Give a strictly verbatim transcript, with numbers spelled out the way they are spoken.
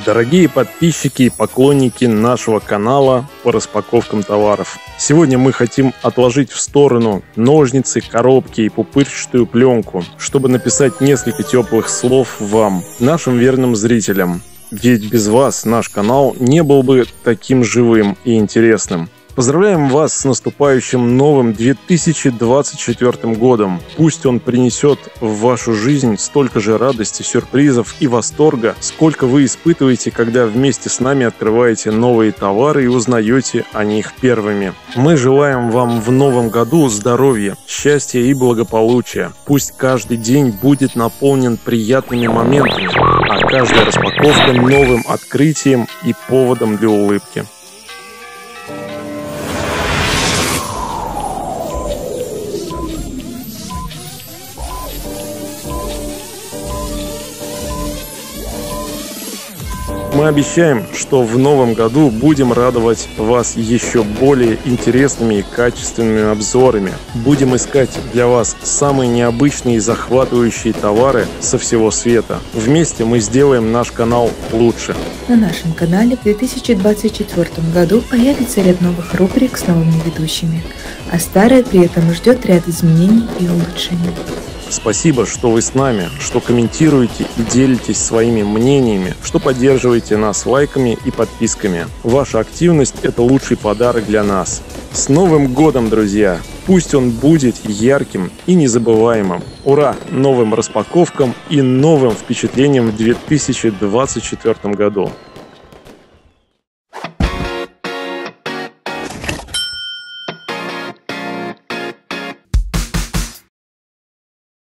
Дорогие подписчики и поклонники нашего канала по распаковкам товаров. Сегодня мы хотим отложить в сторону ножницы, коробки и пупырчатую пленку, чтобы написать несколько теплых слов вам, нашим верным зрителям. Ведь без вас наш канал не был бы таким живым и интересным. Поздравляем вас с наступающим новым две тысячи двадцать четвёртым годом. Пусть он принесет в вашу жизнь столько же радости, сюрпризов и восторга, сколько вы испытываете, когда вместе с нами открываете новые товары и узнаете о них первыми. Мы желаем вам в новом году здоровья, счастья и благополучия. Пусть каждый день будет наполнен приятными моментами, а каждая распаковка новым открытием и поводом для улыбки. Мы обещаем, что в новом году будем радовать вас еще более интересными и качественными обзорами. Будем искать для вас самые необычные и захватывающие товары со всего света. Вместе мы сделаем наш канал лучше. На нашем канале в две тысячи двадцать четвёртом году появится ряд новых рубрик с новыми ведущими, а старая при этом ждет ряд изменений и улучшений. Спасибо, что вы с нами, что комментируете и делитесь своими мнениями, что поддерживаете нас лайками и подписками. Ваша активность – это лучший подарок для нас. С Новым годом, друзья! Пусть он будет ярким и незабываемым. Ура новым распаковкам и новым впечатлениям в две тысячи двадцать четвёртом году!